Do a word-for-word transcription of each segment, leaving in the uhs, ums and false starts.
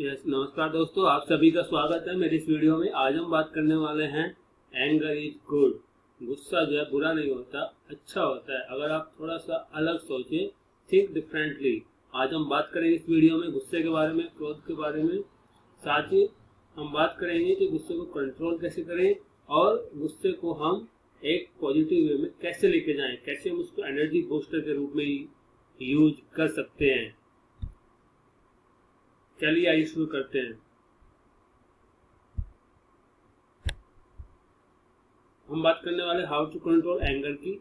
Yes नमस्कार दोस्तों, आप सभी का स्वागत है मेरी इस वीडियो में। आज हम बात करने वाले हैं एंगर इज गुड। गुस्सा जो है बुरा नहीं होता, अच्छा होता है अगर आप थोड़ा सा अलग सोचें, थिंक डिफरेंटली। आज हम बात करेंगे इस वीडियो में गुस्से के बारे में, क्रोध के बारे में। साथ ही हम बात करेंगे कि गुस्से को कंट्रोल कैसे करें और गुस्से को हम एक पॉजिटिव वे में कैसे लेके जाएं, कैसे हम उसको एनर्जी बूस्टर के रूप में यूज कर सकते हैं। चलिए आइए शुरू करते हैं। हम बात करने वाले हाउ टू कंट्रोल एंगर की।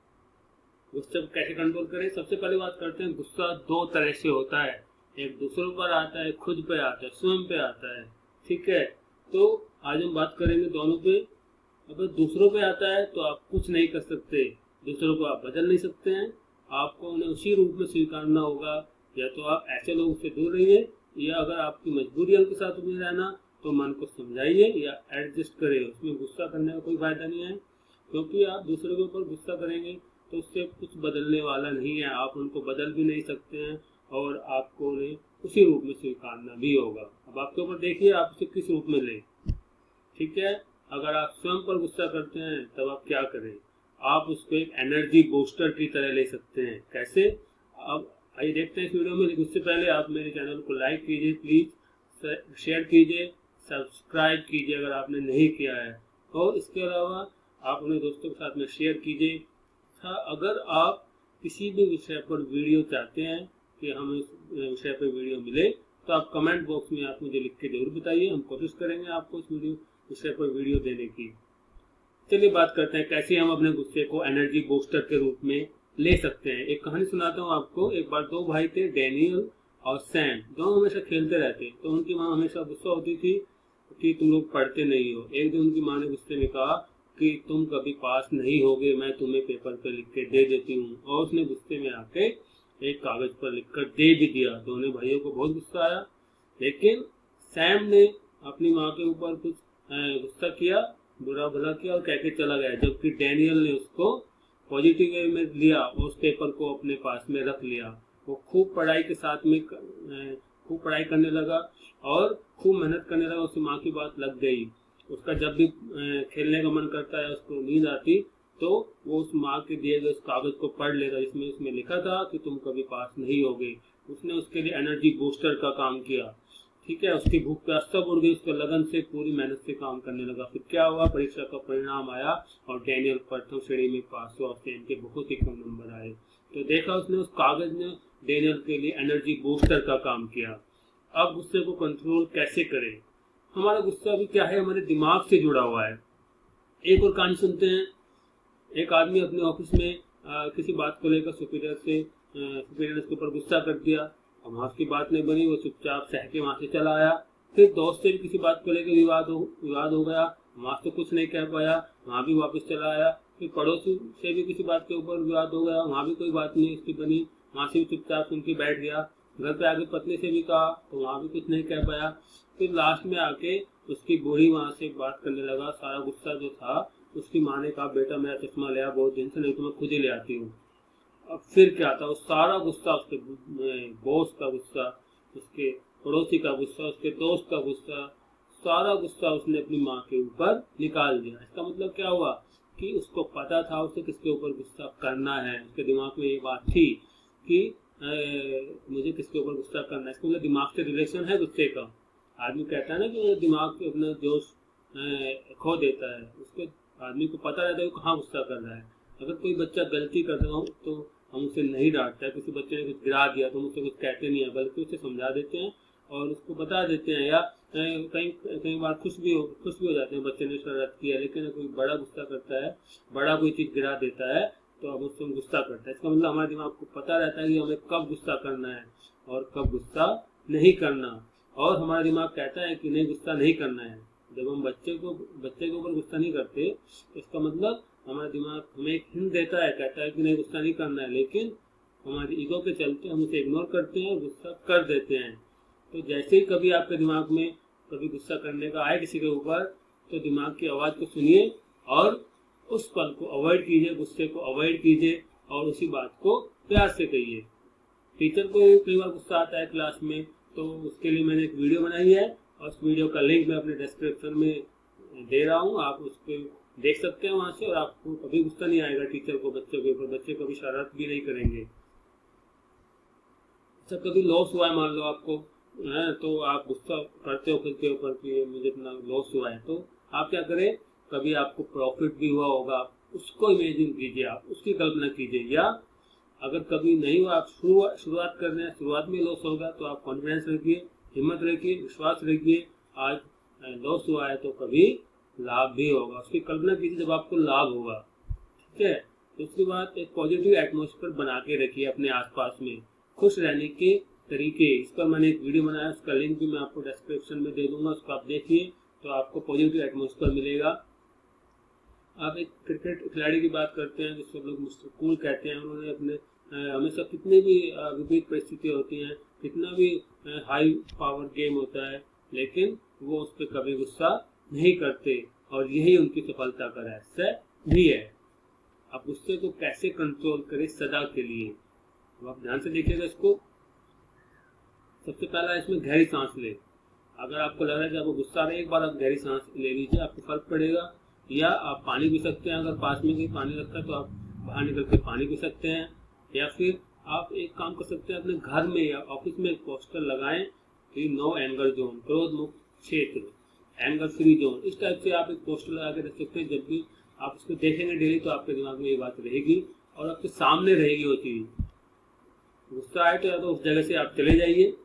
गुस्से को कैसे कंट्रोल करें। सबसे पहले बात करते हैं, गुस्सा दो तरह से होता है, एक दूसरों पर आता है, खुद पे आता है, स्वयं पे आता है। ठीक है, तो आज हम बात करेंगे दोनों पे। अगर दूसरों पे आता है तो आप कुछ नहीं कर सकते, दूसरों को आप बदल नहीं सकते हैं, आपको उन्हें उसी रूप में स्वीकारना होगा। या तो आप ऐसे लोगों से दूर रहिए, या अगर आपकी मजबूरी है उनके साथ में रहना तो मन को समझाइए या एडजस्ट करें। उसमें गुस्सा करने का कोई फायदा नहीं है, क्योंकि आप दूसरों के ऊपर गुस्सा करेंगे तो उससे कुछ बदलने वाला नहीं है। आप उनको बदल भी नहीं सकते हैं और आपको उन्हें उसी रूप में स्वीकारना भी होगा। अब आपके ऊपर देखिए आप उसे किस रूप में लें। ठीक है, अगर आप स्वयं पर गुस्सा करते हैं तब आप क्या करें, आप उसको एक एनर्जी बूस्टर की तरह ले सकते हैं। कैसे, अब आइए देखते हैं इस वीडियो में। उससे पहले आप मेरे चैनल को लाइक कीजिए, प्लीज शेयर कीजिए, सब्सक्राइब कीजिए अगर आपने नहीं किया है, और इसके अलावा आप अपने दोस्तों के साथ में शेयर कीजिए। अगर आप किसी भी विषय पर वीडियो चाहते हैं कि हमें इस विषय पर वीडियो मिले तो आप कमेंट बॉक्स में आप मुझे लिख के जरूर बताइए। हम कोशिश करेंगे आपको इस वीडियो विषय पर वीडियो देने की। चलिए बात करते हैं कैसे हम अपने गुस्से को एनर्जी बूस्टर के रूप में ले सकते हैं। एक कहानी सुनाता हूँ आपको। एक बार दो भाई थे, डैनियल और सैम। दोनों हमेशा खेलते रहते, तो उनकी माँ हमेशा गुस्सा होती थी कि तुम लोग पढ़ते नहीं हो। एक दिन उनकी माँ ने गुस्से में कहा कि तुम कभी पास नहीं होगे, मैं तुम्हें पेपर पर लिख के दे देती हूँ। और उसने गुस्से में आके एक कागज पर लिख कर दे भी दिया। दोनों भाइयों को बहुत गुस्सा आया, लेकिन सैम ने अपनी माँ के ऊपर कुछ गुस्सा किया, बुरा भला किया और कह के चला गया। जबकि डैनियल ने उसको पॉजिटिव वे में लिया और उस पेपर को अपने पास में रख लिया। वो खूब पढ़ाई के साथ में खूब पढ़ाई करने लगा और खूब मेहनत करने लगा। उसकी माँ की बात लग गई। उसका जब भी खेलने का मन करता है, उसको नींद आती, तो वो उस माँ के दिए गए उस कागज को पढ़ लेगा जिसमें उसमें लिखा था कि तुम कभी पास नहीं होगे। उसने उसके लिए एनर्जी बूस्टर का काम किया। ठीक है, उसकी भूख प्यास सब उड़ गई, उसके लगन से पूरी मेहनत से काम करने लगा। फिर क्या हुआ, परीक्षा का परिणाम आया और डैनियल प्रथम श्रेणी में पास हुआ। सैम के बहुत ही कम नंबर आए। तो देखा उसने उस कागज ने डैनियल के लिए एनर्जी बूस्टर का काम किया। अब गुस्से को कंट्रोल कैसे करें। हमारा गुस्सा भी क्या है, हमारे दिमाग से जुड़ा हुआ है। एक और कहानी सुनते हैं। एक आदमी अपने ऑफिस में आ, किसी बात को लेकर सुपीरियर से सुपीरियर के ऊपर गुस्सा कर दिया। अब वहाँ की बात नहीं बनी, वो चुपचाप सह के वहाँ से चला आया। फिर दोस्त से भी किसी बात को लेकर विवाद हो विवाद हो गया, वहाँ से कुछ नहीं कह पाया, वहाँ भी वापस चला आया। फिर पड़ोसी से भी किसी बात के ऊपर विवाद हो गया, वहाँ भी कोई बात नहीं उसकी बनी, वहाँ से भी चुपचाप सुन के बैठ गया। घर पे आके पत्नी से भी कहा तो वहाँ भी कुछ नहीं कह पाया। फिर लास्ट में आके उसकी बूढ़ी वहाँ से बात करने लगा। सारा गुस्सा जो था, उसकी माँ ने कहा बेटा मेरा चश्मा ले आ बहुत दिन से, नहीं तो मैं खुद ही ले आती हूँ। अब फिर क्या था, वो सारा गुस्सा, उसके बॉस का गुस्सा, उसके पड़ोसी का गुस्सा, उसके दोस्त का गुस्सा, सारा गुस्सा उसने अपनी माँ के ऊपर निकाल दिया। इसका मतलब क्या हुआ कि उसको पता था उसे किसके ऊपर गुस्सा करना है। उसके दिमाग में ये बात थी कि ए, मुझे किसके ऊपर गुस्सा करना है। इसका मतलब दिमाग से रिलेशन है गुस्से का। आदमी कहता है ना कि दिमाग अपना जोश खो देता है, उसके आदमी को पता रहता है वो कहाँ गुस्सा कर रहा है। अगर कोई बच्चा गलती कर रहा हो तो हम उसे नहीं डांटते हैं। किसी बच्चे ने कुछ गिरा दिया तो हम उसे कुछ कहते नहीं है, बल्कि उसे समझा देते हैं और उसको बता देते हैं। या कई कई बार खुश भी हो खुश भी हो जाते हैं, बच्चे ने शरारत किया, लेकिन कोई बड़ा गुस्सा करता है, बड़ा कोई चीज़ गिरा देता है तो अब उससे गुस्सा करता है। इसका मतलब हमारे दिमाग को पता रहता है कि हमें कब गुस्सा करना है और कब गुस्सा नहीं करना। और हमारा दिमाग कहता है कि नहीं गुस्सा नहीं करना है। जब हम बच्चे को बच्चे के ऊपर गुस्सा नहीं करते, इसका मतलब हमारा दिमाग हमें एक हिंट देता है, कहता है कि नहीं गुस्सा नहीं करना है, लेकिन हमारी ईगो के चलते हम उसे इग्नोर करते हैं, गुस्सा कर देते हैं। तो जैसे ही कभी आपके दिमाग में कभी गुस्सा करने का आए किसी के ऊपर, तो दिमाग की आवाज़ को सुनिए और उस पल को अवॉइड कीजिए, गुस्से को अवॉइड कीजिए और उसी बात को प्यार से कहिए। टीचर को कई बार गुस्सा आता है क्लास में, तो उसके लिए मैंने एक वीडियो बनाई है और उस वीडियो का लिंक मैं अपने डिस्क्रिप्शन में दे रहा हूँ, आप उस पर देख सकते हैं वहाँ से। और आपको कभी गुस्सा नहीं आएगा टीचर को बच्चों के ऊपर, बच्चे कभी शरारत भी नहीं करेंगे। अच्छा, कभी लॉस हुआ है मान लो आपको है, तो आप गुस्सा करते हो खुद के ऊपर कि मुझे इतना लॉस हुआ है, तो आप क्या करें, कभी आपको प्रॉफिट भी हुआ होगा उसको इमेजिन कीजिए, आप उसकी कल्पना कीजिए। या अगर कभी नहीं हुआ, आप शुरुआत शुरुआत कर रहे हैं, शुरुआत में लॉस होगा तो आप कॉन्फिडेंस रखिए, हिम्मत रखिए, विश्वास रखिए। आज लॉस हुआ है तो कभी लाभ भी होगा, उसकी कल्पना कीजिए जब आपको लाभ होगा। ठीक है। दूसरी बात, एक पॉजिटिव एटमॉस्फेयर बना के रखिए अपने आसपास में, खुश रहने के तरीके। इस पर मैंने एक वीडियो बनाया, उसका लिंक भी मैं आपको डिस्क्रिप्शन में दे दूंगा, उसको आप देखिए तो आपको पॉजिटिव एटमॉस्फेयर मिलेगा। आप एक क्रिकेट खिलाड़ी की बात करते हैं जिसको लोग मिस्टर कूल कहते हैं, उन्होंने अपने हमेशा कितने भी विपरीत परिस्थितियाँ होती हैं, कितना भी हाई पावर गेम होता है, लेकिन वो उस पर कभी गुस्सा नहीं करते और यही उनकी सफलता का रहस्य भी है। आप गुस्से को कैसे कंट्रोल करें सदा के लिए, तो आप ध्यान से देखिएगा इसको। सबसे पहला इसमें गहरी सांस ले। अगर आपको लग रहा है कि आपको गुस्सा आ रहा है, एक बार आप गहरी सांस ले लीजिए, आपको फर्क पड़ेगा। या आप पानी पी सकते हैं, अगर पास में कोई पानी रखता है तो आप बाहर निकल के पानी पी सकते हैं। या फिर आप एक काम कर सकते हैं, अपने घर में या ऑफिस में एक पोस्टर लगाएं कि नो एंगर जोन, क्रोध मुक्त क्षेत्र, एंगर फ्री जोन। इस टाइप से आप एक पोस्टर लगा के रख सकते हैं। जब भी आप उसको देखेंगे डेली तो आपके दिमाग में ये बात रहेगी और आपके सामने रहेगी वो चीज। गुस्सा आए तो या तो उस जगह से आप चले जाइए।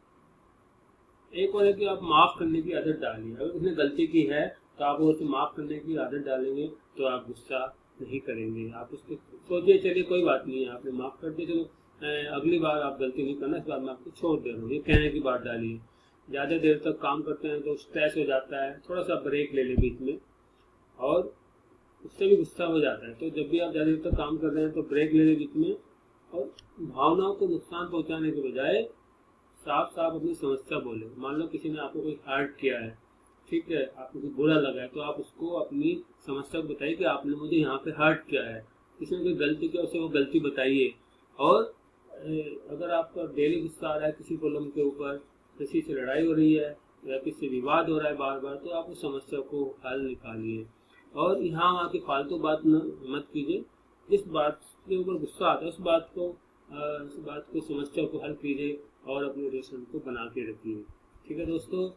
एक और है कि आप माफ करने की आदत डालिए। अगर उसने गलती की है तो आप उसे माफ करने की आदत डालेंगे तो आप गुस्सा नहीं करेंगे। आप उसको सोचिए, चलिए कोई बात नहीं है, आपने माफ कर दिया, चलो अगली बार आप गलती नहीं करना, इस बार मैं आपको छोड़ दे रहा हूँ, ये कहने की बात डालिए। ज़्यादा देर तक काम करते हैं तो स्ट्रेस हो जाता है, थोड़ा सा ब्रेक ले ले बीच में, और उससे भी गुस्सा हो जाता है। तो जब भी आप ज़्यादा देर तक काम कर रहे हैं तो ब्रेक ले ले बीच में, और भावनाओं को नुकसान पहुँचाने के बजाय साफ साफ अपनी समस्या बोले। मान लो किसी ने आपको कोई हर्ट किया है, ठीक है, आपको कुछ बुरा लगा है, तो आप उसको अपनी समस्या को बताइए कि आपने मुझे यहाँ पे हर्ट किया है, किसी ने कोई गलती किया उसे वो गलती बताइए। और अगर आपका डेली गुस्सा आ रहा है किसी प्रॉब्लम के ऊपर, किसी से लड़ाई हो रही है या किसी से विवाद हो रहा है बार बार, तो आप उस समस्या को हल निकालिए। और यहाँ वहाँ की फालतू बात न मत कीजिए। जिस बात के ऊपर गुस्सा आता है उस बात को उस बात को समस्या को हल कीजिए और अपने रिलेशन को बना के रखिए। ठीक है दोस्तों,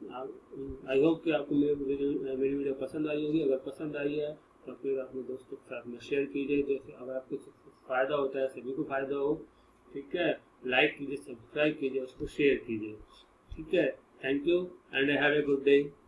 आई होप कि आपको मेरी वीडियो मेरी वीडियो पसंद आई होगी। अगर पसंद आई है तो फिर अपने दोस्तों के साथ में शेयर कीजिए, जैसे अगर आपको फ़ायदा होता है सभी को फ़ायदा हो। ठीक है, लाइक कीजिए, सब्सक्राइब कीजिए, उसको शेयर कीजिए। ठीक है, thank you and have a good day.